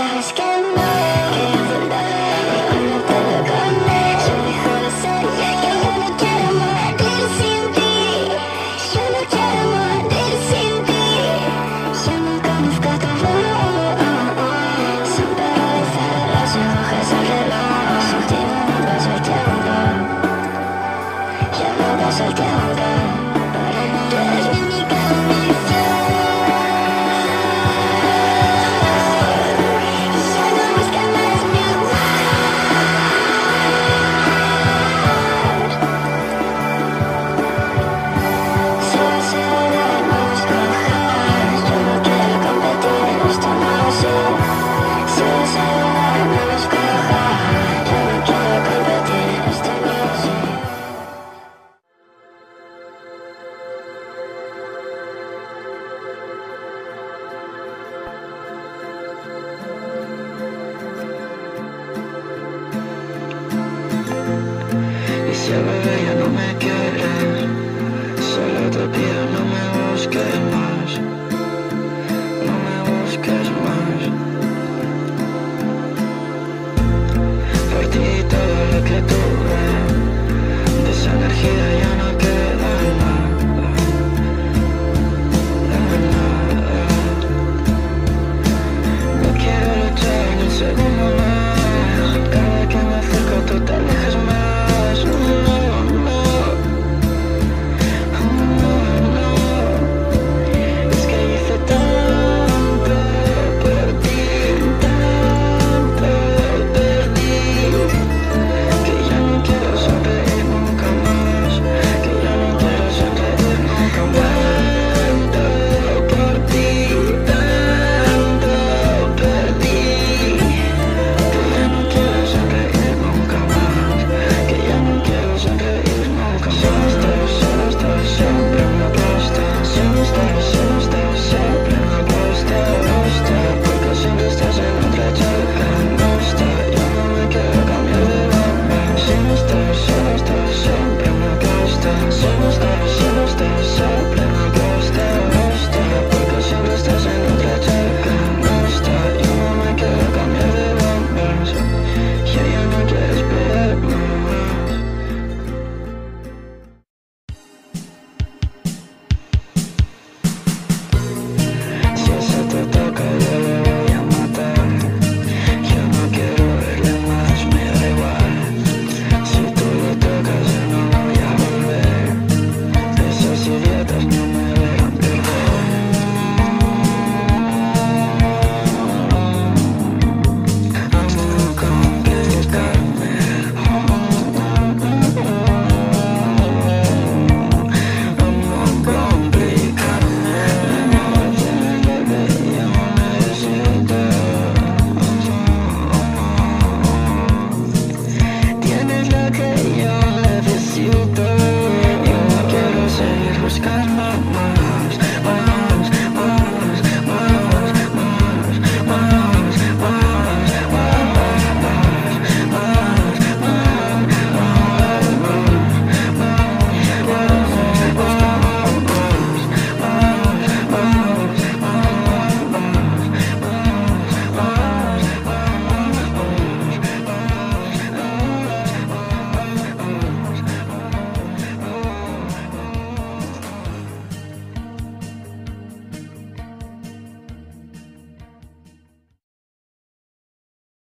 Es que no quiero volver y cuando te veo con él yo dejo de ser, ya que yo no quiero morir sin ti. Yo no quiero morir sin ti. Yo no conozco tu voz, son paralizadas las agujas del reloj. Sin ti no paso el tiempo, ya no paso el tiempo. Tú eres mi única bendición. Si el bebé ya no me quiere, solo te pido no me busques más.